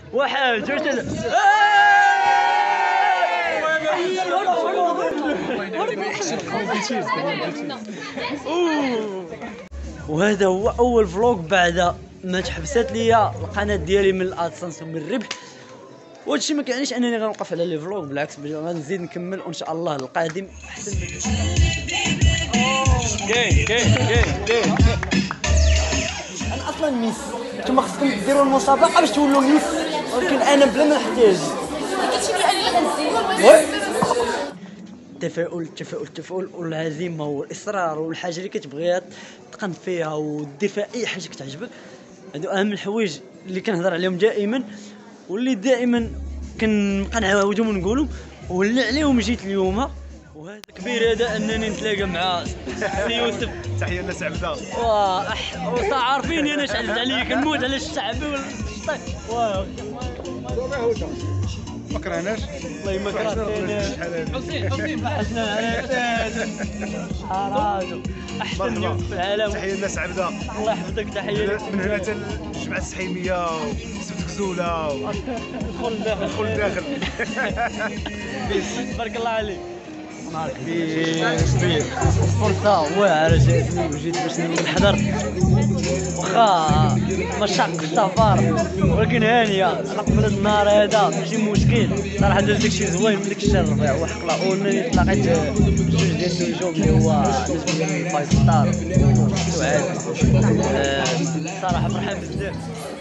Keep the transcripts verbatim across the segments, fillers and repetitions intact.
واحد جوج ثلاثة. وهذا هو اول فلوق بعد ما تحبست ليا القناه ديالي من الادسنس ومن الربح. وهادشي ما كيعنيش انني غنوقف على لي فلوق، بالعكس غنزيد نكمل وان شاء الله القادم احسن من كاين كاين كاين كاين. انا اصلا ميس، نتوما خصكم ديروا المسابقه باش تولوا ميس، ولكن انا بلا ما نحتاج. التفاؤل التفاؤل التفاؤل والعزيمه والاصرار والحاجه اللي كتبغيها تقن فيها ودير فيها اي حاجه كتعجبك، هادو اهم الحوايج اللي كنهضر عليهم دائما واللي دائما كنبقى نعاودهم ونقولهم واللي عليهم جيت اليوم. وهذا كبير هذا انني نتلاقى مع سي يوسف. تحيه للناس عبده. واه وصا عارفيني انا شعلت عليا كنموت على الشعبي والشطي. واه ما كرهناش والله ما كرهتناش. حسين حسين حسنا حراجو احسن يوم في العالم. تحيه للناس عبده. الله يحفظك. تحيه لك من هنا حتى الجمعه السحيميه وسبت كزوله. دخل داخل دخل داخل. بارك الله عليك. نهار كبير كبير فرصة واعرة جاتني وجيت باش نحضر، واخا مشاق السفر ولكن هانية على قبل النهار هذا ماشي مشكل صراحة. درت داكشي زوين من ديك الشهر الربيع وحق الله. ولاني تلاقيت جوج ديال الجوب اللي هو نجم ديال فايف ستار وعاد صراحة فرحان بزاف.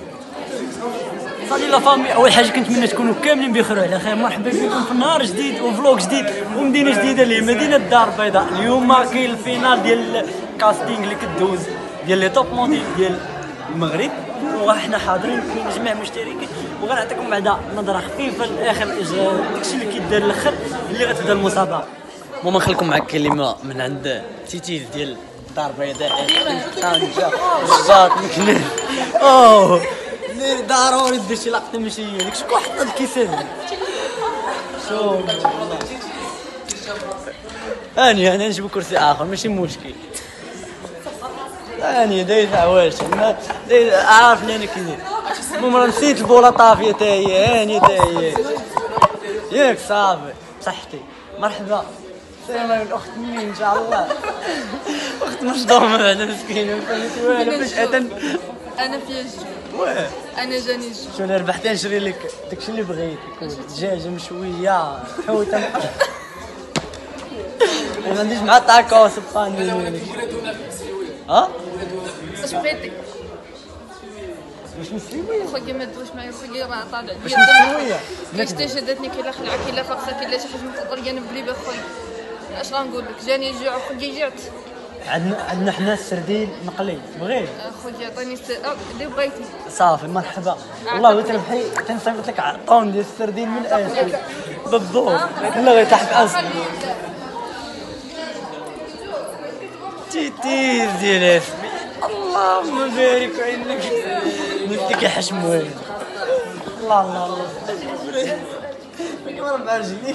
صافي لا فامي، اول حاجه كنتمنى تكونوا كاملين بخير وعلى خير. مرحبا بكم في نهار جديد وفلوق جديد ومدينه جديده اللي هي مدينه الدار البيضاء. اليوم كاين الفينال ديال الكاستينغ اللي كدوز ديال لي توب موديل ديال المغرب، وحنا حاضرين كاين جميع المشتركين. وغنعطيكم بعدا نظره خفيفه لاخر داكشي اللي كيدار الاخر اللي غتبدا المسابقه. المهم نخليكم مع كلمه من عند تيتيز ديال الدار البيضاء طنجه الرباط مكناس. اوه ضروري دير شي لقطه ماشي داك شكون حط هاد الكيسان. شوف هاني انا نجيب كرسي اخر ماشي مشكل. هاني دايز عواش دايز عارفني انا كي ندير. المهم راه نسيت البوله طافيه تا هي. هاني تا هي ياك صافي صحتي. مرحبا السلام عليكم الاخت مني ان شاء الله. اخت مصدومه بعدا مسكينه ما فهمت والو فجاه. انا فيها الجوع. واه انا جاني الجوع. شو انا ربحت نشري لك داكشي اللي بغيتي، دجاجه مشويه حوته. ما عنديش مع طاكوس باني. ها اش بغيتي؟ واش مسويه؟ خويا ما دوش معايا خويا راه طالع واش مسويه؟ كاش تا شدتني كاين لا خلعه كاين لا فقصه كاين لا شي حاجه مطريانه بليبه خويا. اش غنقول لك؟ جاني الجوع خويا جعت. عندنا عندنا حنا السردين مقلي تبغيه؟ خويا عطيني اللي بغيتي. صافي مرحبا. والله تربحي تنصيفط لك عطون ديال السردين من اسفل بالضبط. لا غير تحت اسفل تيتيز ديال اسمي. اللهم بارك عينك نفديك حشم وين. الله الله الله كيما ربع رجليك.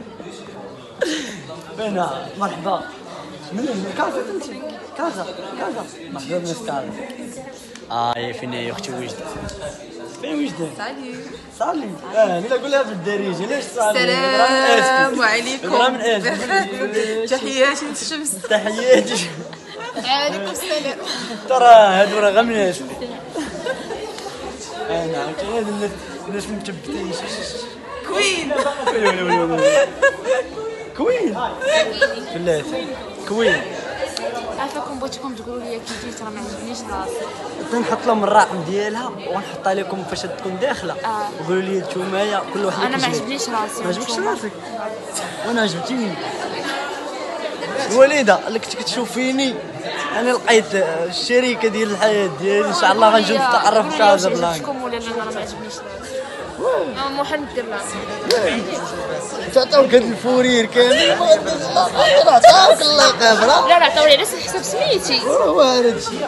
فين مرحبا من كازا انت كازا كازا مرحبا بناس كازا. اه يا فين يا اختي وجده؟ فين وجده؟ صالي صالي. اه لا قولها بالدارجه. ليش صالي؟ السلام عليكم. من اسف. تحياتي من الشمس. تحياتي. عليكم السلام. ترى هادو راه غير من اسفل. اه نعم كاين هاد الناس الناس متبتين. كوين كوين ثلاثة كوين. عافاكم بغيتكم تقولوا لي كي جيت راه ما عجبنيش راسي. نحط لهم الرقم ديالها ونحطها لكم فاش تكون داخله. آه. وقولوا لي نتوما كل واحد. انا ما عجبنيش راسي. ما عجبكش راسك؟ وانا عجبتيني الوليده اللي كنت كتشوفيني. انا لقيت الشريكه ديال الحياه ديالي ان شاء الله غنجيو نتعرف في كازابلانكا. شكون ولا انا راه ما عجبنيش راسي. مو حندير راسي. تعطيوك هاد الفورير كامل عطاوك الله قابله. لا لا عطاو لي على حساب سميتي. هو هذا الشيء.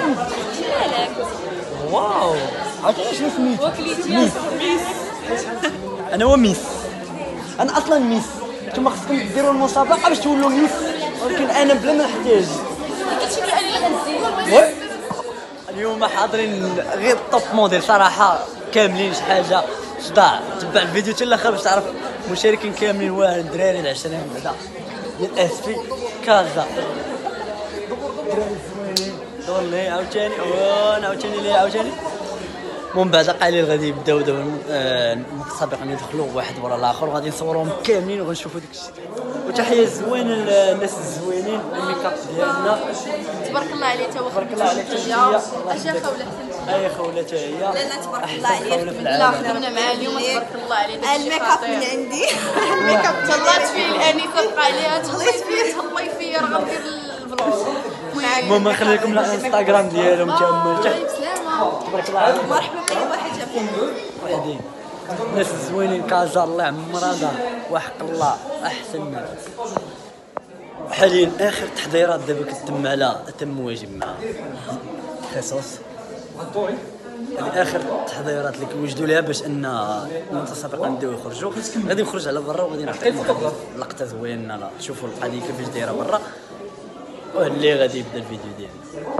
واو عرفتي شنو سميتي؟ ميس. انا هو ميس. انا اصلا ميس. نتوما خصكم ديروا المسابقه باش تولوا ميس، ولكن انا بلا ما نحتاج. قلتي لي انا اللي غنزيد. اليوم حاضرين غير توب موديل صراحه. كاملين شي حاجه صداع. تبع الفيديو حتى الاخر باش تعرف مشاركين كاملين واحد الدراري العشرين بعدا ديال اس بي كازا. الدراري زوينين والله عاوتاني عاوتاني ليه عاوتاني. ومن بعد قليل غادي يبداو دابا المتسابقين يدخلوا واحد ورا الاخر وغادي نصورهم كاملين وغنشوفوا داك الشيء. وتحيه زوينه للناس الزوينين الميكاب ديالنا تبارك الله عليه تا هو تبارك الله عليك. اجا خوله حتى اي خوله حتى هي لا لا تبارك الله عليك. لا خدمنا معاه اليوم تبارك الله عليه. الميك اب من عندي. الميك اب طلعت فيه الانسه بقى عليها تهليت فيه تهلي فيا راه غندير الفلوس. المهم نخلي لكم الانستغرام ديالهم تما تحت. بسلامه تبارك الله عليك. مرحبا بأي واحد جا فينا. وحدين الناس الزوينين كازا الله عمرها دار وحق الله احسن ناس. حاليا اخر تحضيرات دابا كتتم على تم واجب مع خصوص. هذه اخر التحضيرات اللي كنوجدوا لها باش ان المتسابقين يبداو يخرجوا. غادي نخرج على برا وغادي نعطيكم لقطه زوينه لا تشوفوا القضيه كيفاش دايره برا واللي غادي يبدا الفيديو ديالنا.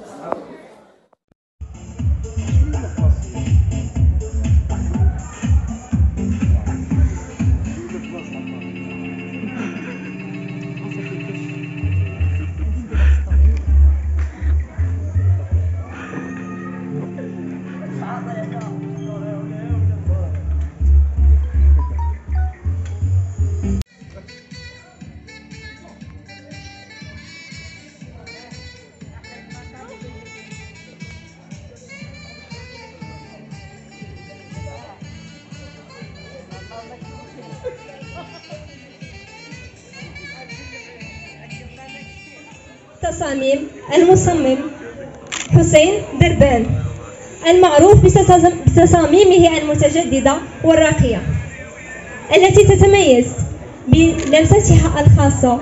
تصاميم المصمم حسين دربان المعروف بتصاميمه المتجددة والراقية التي تتميز بلمستها الخاصة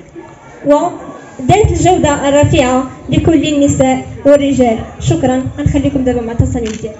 وذات الجودة الرفيعة لكل النساء والرجال. شكرا. غنخليكم دابا مع التصاميم ديالي.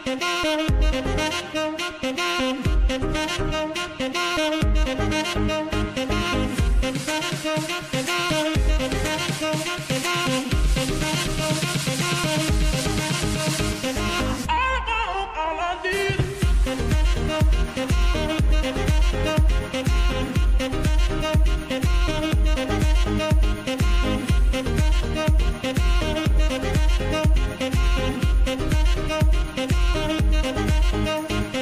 We'll be right back.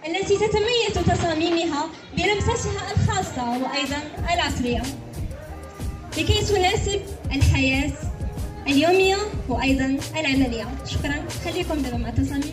التي تتميز تصاميمها بلمستها الخاصة وأيضا العصرية لكي تناسب الحياة اليومية وأيضا العملية. شكرا، خليكم دابا مع التصاميم.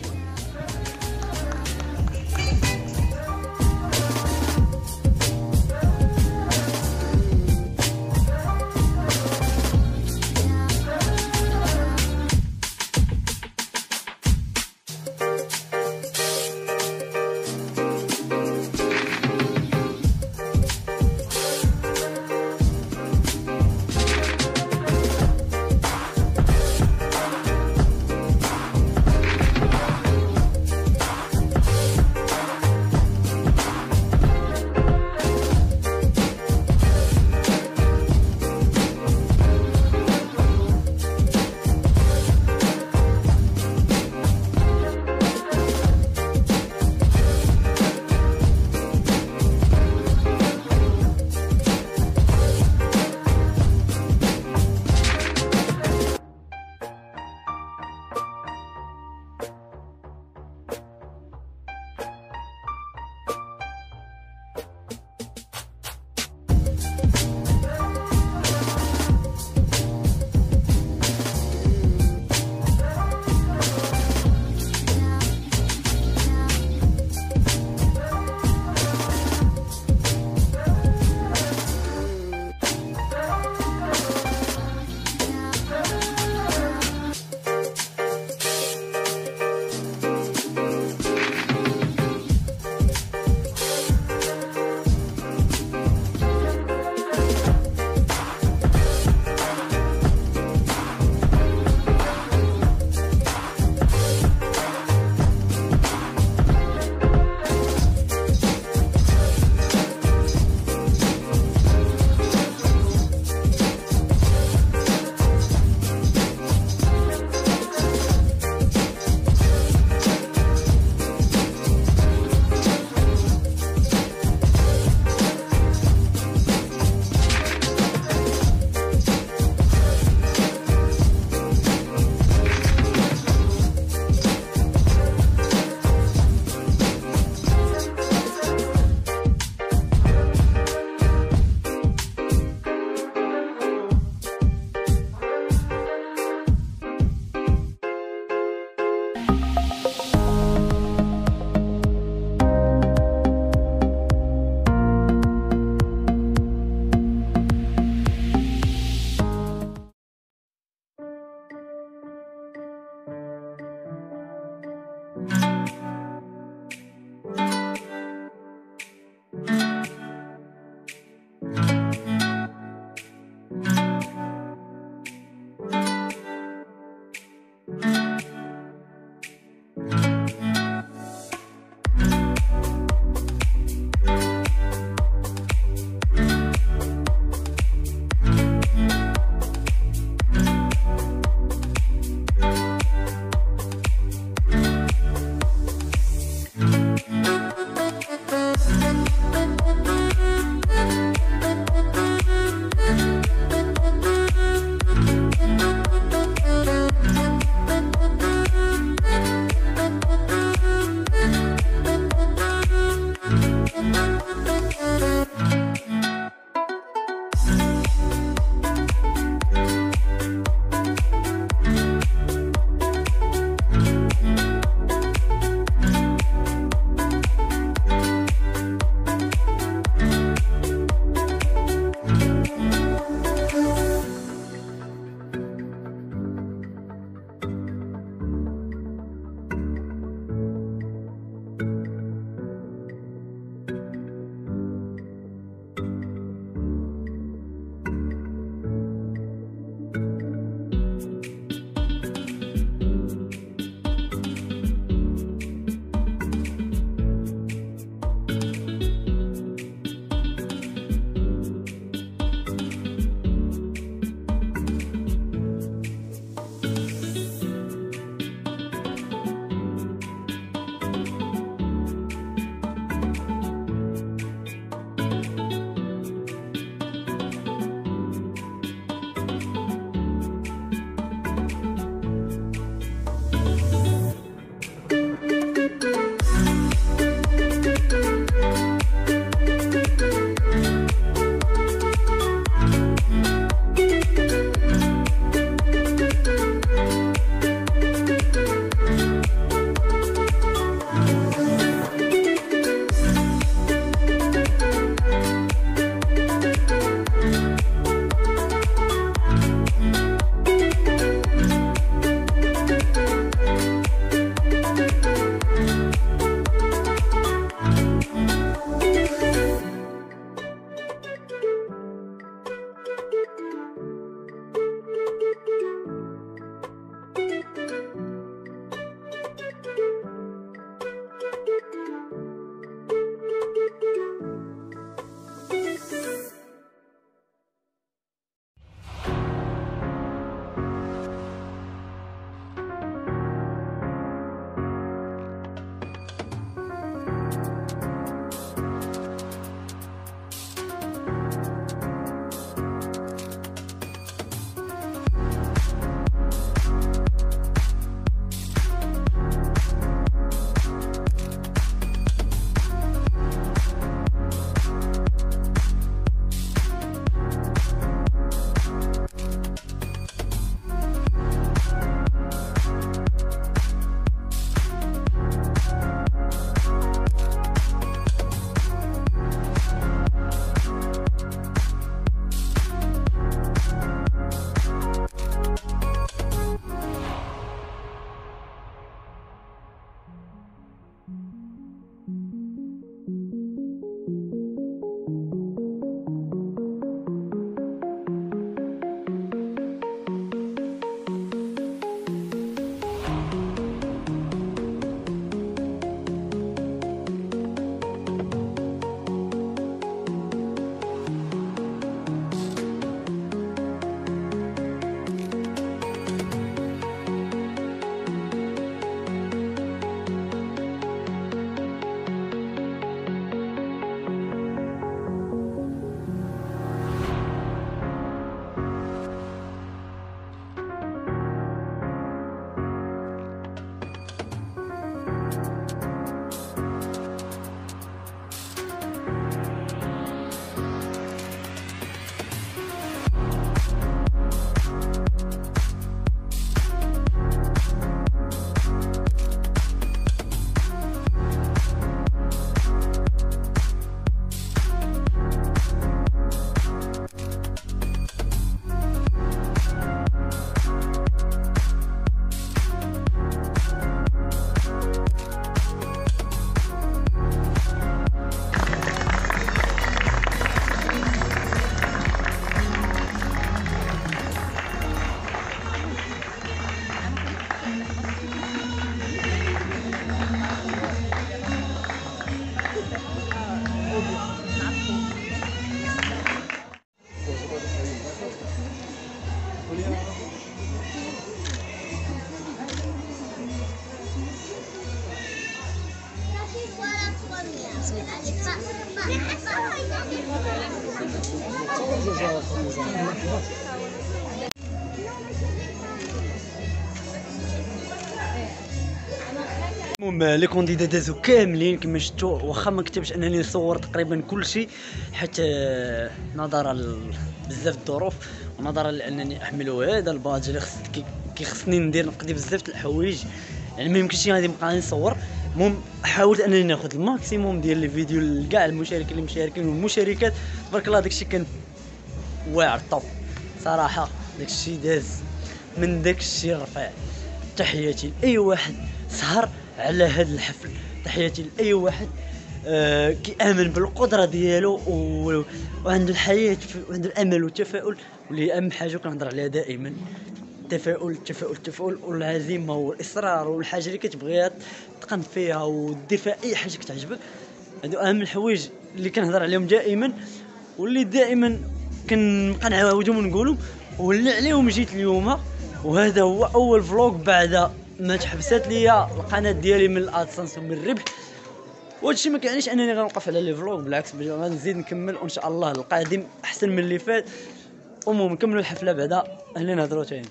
المهم لي كونديدا دازو كاملين كما شفتوا، واخا ما كتبش انني نصور تقريبا كلشي حيت نظرا بزاف الظروف ونظرا لانني احمل هذا الباج اللي خص كيخصني ندير نقضي بزاف د الحوايج، يعني ما يمكنش غادي نبقى نصور. المهم حاولت انني ناخذ الماكسيموم ديال لي فيديو لكاع المشاركين اللي مشاركين والمشاركات. تبارك الله داكشي كان واعر طوب صراحه، داكشي داز من داكشي رفيع. تحياتي لاي واحد سهر على هذا الحفل، تحياتي لاي واحد آه كيامن بالقدره ديالو وعنده الحياه وعنده الامل والتفاؤل، واللي اهم حاجه كنهضر عليها دائما التفاؤل التفاؤل التفاؤل والعزيمه والاصرار والحاجه اللي كتبغيها تقن فيها ودير فيها اي حاجه كتعجبك. هادو اهم الحوايج اللي كنهضر عليهم دائما واللي دائما كنبقى نعاودهم ونقولهم واللي عليهم جيت اليوم. وهذا هو اول فلوق بعد ما تحبست ليا القناه ديالي من الادسنس ومن الربح. وهادشي ما كيعنيش انني غنوقف على لي فلوق، بالعكس غنزيد نكمل وان شاء الله القادم احسن من اللي فات. المهم نكملوا الحفله بعدا هنا نهضروا تاني.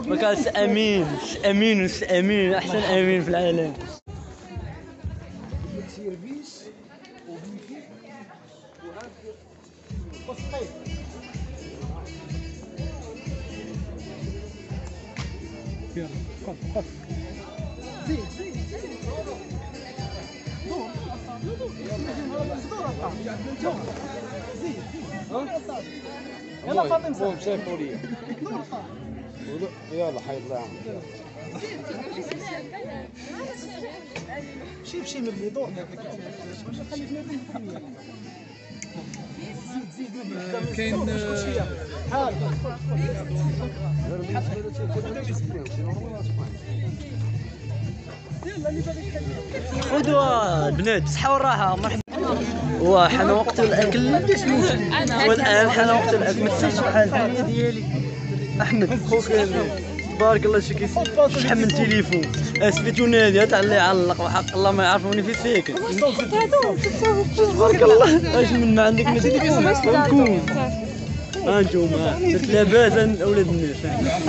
وكان سي امين سي امين سي امين احسن امين في العالم. يلا فاطمه شايفوا لي يلا حيطلع شي بشي من اللي دور كاين حال خذوا البنات بصحة والراحة مرحبا. وحان وقت الاكل والان حان وقت الاكل. ما تنساش شحال الثانيه ديالي احمد خوك تبارك الله شكي شحال من تليفون سميتو نادي تاع اللي علق وحق الله ما يعرفوني في ساكن. تبارك الله اش من ما عندك ما تليفون كون ها نتوما درت لاباس اولاد الناس.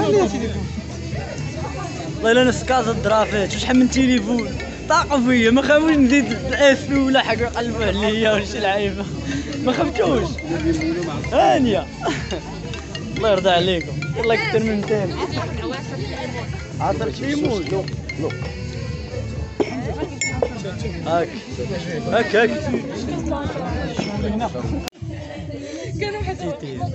والله الا نفس كازا الدرافات شحال من تليفون طاقوا فيا ما خافوش نزيد الاسفي ولا حاجه يقلبوا عليا ولا شي لعيبه ما خفتوش هانيه. الله يرضى عليكم والله كثر من ثاني عصر ليمون هاك هاك هاك كانوا احسن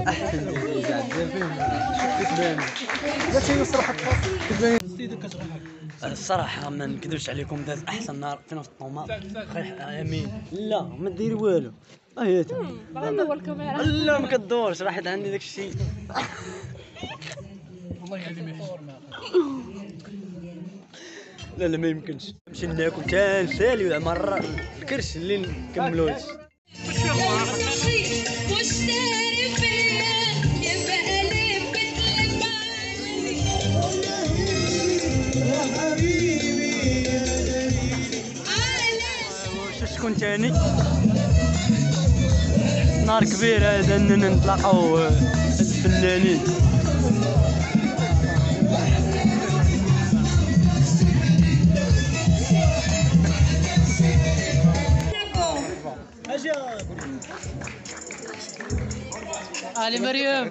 الصراحه ما نكذبش عليكم داز احسن نهار فينا في الطوماط. امين لا ما ديري والو ها هي ندور الكاميرا لا ما كدورش راحت عندي داك الشيء. والله يعني لا لا ما يمكنش نمشي ناكل تان سالي ولا مره الكرش اللي نكملوش. شكون تاني نهار كبير هذا اننا نتلاقاو الفنانين. علي مريم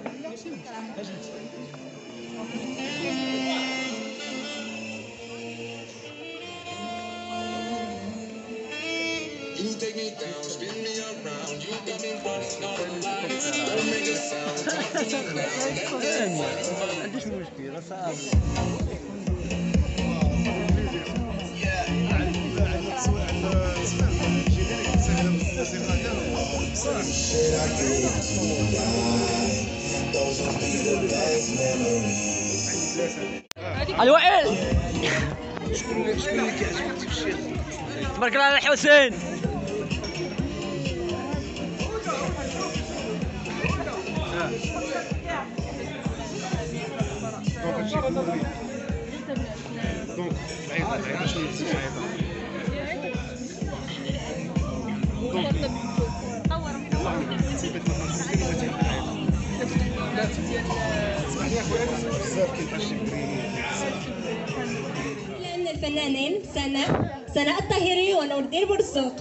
You take me down, spin me around. You got me running all the lights. Don't make a sound. Talk to me now. ما عنديش مشكل صعب. علي وائل شكون شكون اللي كيعجبك في الشيخ؟ تبارك الله على الحسين. دونك هادشي كله دونك العيبه العيبه شنو هي العيبه؟ لأن الفنانين سناء سناء الطاهري ونور الدين بورسوق.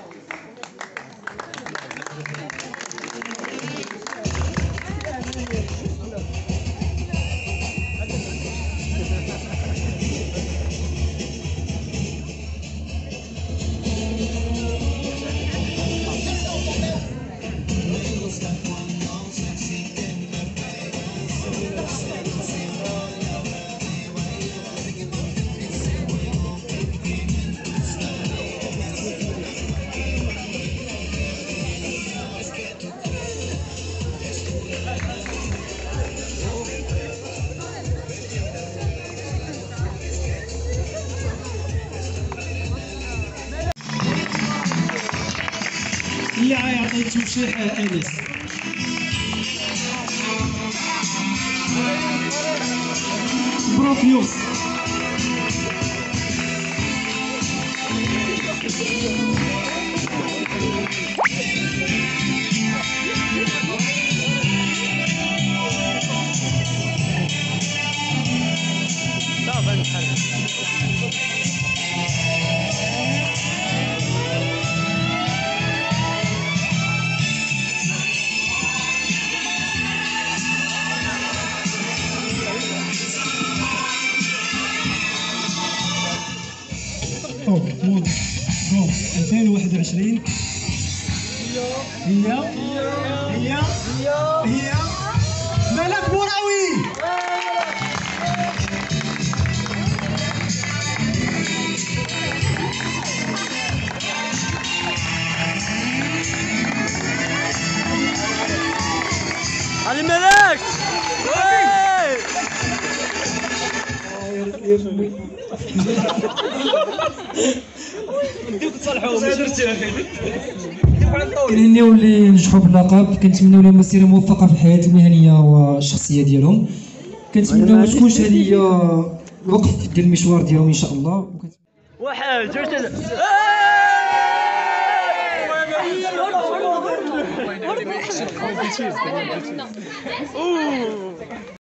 اللي عيطيتو شي انس بروفيوس طوب مود دونك ألفين وواحد وعشرين هي هي هي ملك موراوي. علي ملاك كنهنيو اللي نجحوا باللقب، كنتمنوا لهم مسيره موفقه في الحياه المهنيه والشخصيه ديالهم، كنتمنوا ما تكونش هذه هي الوقف ديال المشوار ديالهم ان شاء الله. واحد جوج ثلاثة